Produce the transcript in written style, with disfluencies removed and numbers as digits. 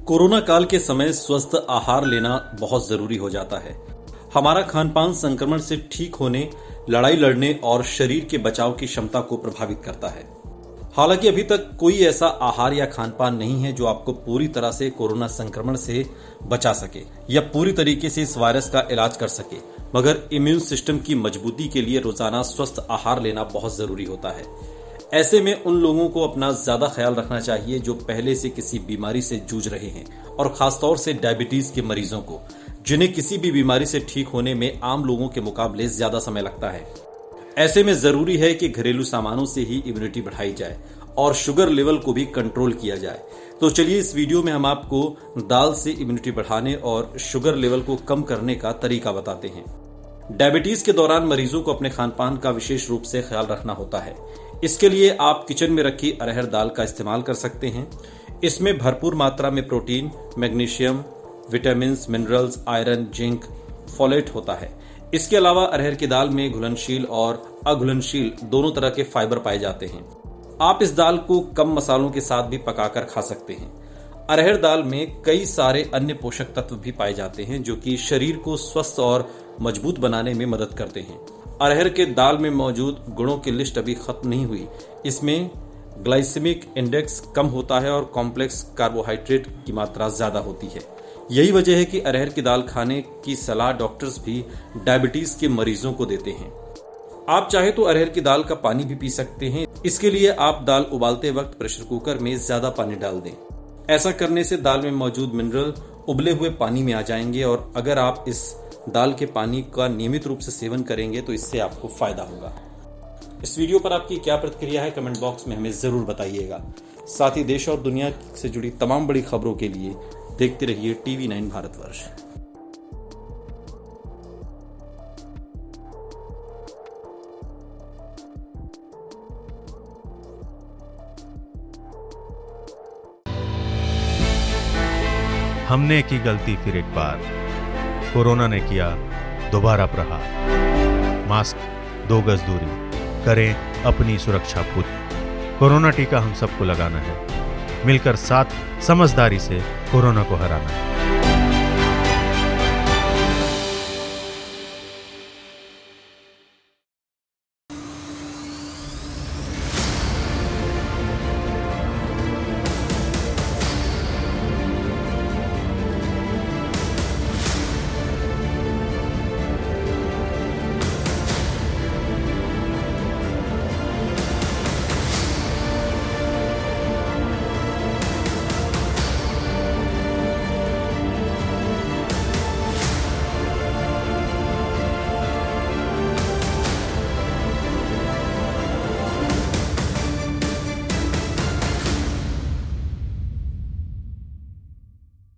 Corona काल के समय स्वस्थ आहार लेना बहुत जरूरी हो जाता है। हमारा खान-पान संक्रमण से ठीक होने, लड़ाई लड़ने और शरीर के बचाव की क्षमता को प्रभावित करता है। हालांकि अभी तक कोई ऐसा आहार या खान-पान नहीं है जो आपको पूरी तरह से कोरोना संक्रमण से बचा सके या पूरी तरीके से इस वायरस का इलाज कर सके, मगर इम्यून सिस्टम की मजबूती के लिए रोजाना स्वस्थ आहार लेना बहुत जरूरी होता है। ऐसे में उन लोगों को अपना ज्यादा ख्याल रखना चाहिए जो पहले से किसी बीमारी से जूझ रहे हैं, और खासतौर से डायबिटीज के मरीजों को, जिन्हें किसी भी बीमारी से ठीक होने में आम लोगों के मुकाबले ज्यादा समय लगता है। ऐसे में जरूरी है कि घरेलू सामानों से ही इम्यूनिटी बढ़ाई जाए और शुगर लेवल को भी कंट्रोल किया जाए। तो चलिए इस वीडियो में हम आपको दाल से इम्यूनिटी बढ़ाने और शुगर लेवल को कम करने का तरीका बताते हैं। डायबिटीज के दौरान मरीजों को अपने खानपान का विशेष रूप से ख्याल रखना होता है। इसके लिए आप किचन में रखी अरहर दाल का इस्तेमाल कर सकते हैं। इसमें भरपूर मात्रा में protein, magnesium, vitamin, minerals, iron, zinc, folate होता है। इसके अलावा अरहर की दाल में घुलनशील और अघुलनशील दोनों तरह के फाइबर पाए जाते हैं। आप इस दाल को कम मसालों के साथ भी पकाकर खा सकते हैं। अरहर दाल में कई सारे अन्य पोषक तत्व भी पाए जाते हैं जो कि शरीर को स्वस्थ और मजबूत बनाने में मदद करते हैं। अरहर के दाल में मौजूद गुणों की लिस्ट अभी खत्म नहीं हुई। इसमें ग्लाइसेमिक इंडेक्स कम होता है और कॉम्प्लेक्स कार्बोहाइड्रेट की मात्रा ज्यादा होती है। यही वजह है कि अरहर की दाल खाने की सलाह डॉक्टर्स भी डायबिटीज के मरीजों को देते हैं। आप चाहे तो अरहर की दाल का पानी भी पी सकते हैं। इसके लिए आप दाल उबालते वक्त प्रेशर कुकर में ज्यादा पानी डाल दें। ऐसा करने से दाल में मौजूद मिनरल उबले हुए पानी में आ जाएंगे, और अगर आप इस दाल के पानी का नियमित रूप से सेवन करेंगे तो इससे आपको फायदा होगा। इस वीडियो पर आपकी क्या प्रतिक्रिया है, कमेंट बॉक्स में हमें जरूर बताइएगा। साथ ही देश और दुनिया से जुड़ी तमाम बड़ी खबरों के लिए देखते रहिए TV9 भारतवर्ष। हमने की गलती फिर एक बार, कोरोना ने किया दोबारा प्रहार। मास्क, 2 गज दूरी, करें अपनी सुरक्षा पूरी। कोरोना टीका हम सबको लगाना है, मिलकर साथ समझदारी से कोरोना को हराना है।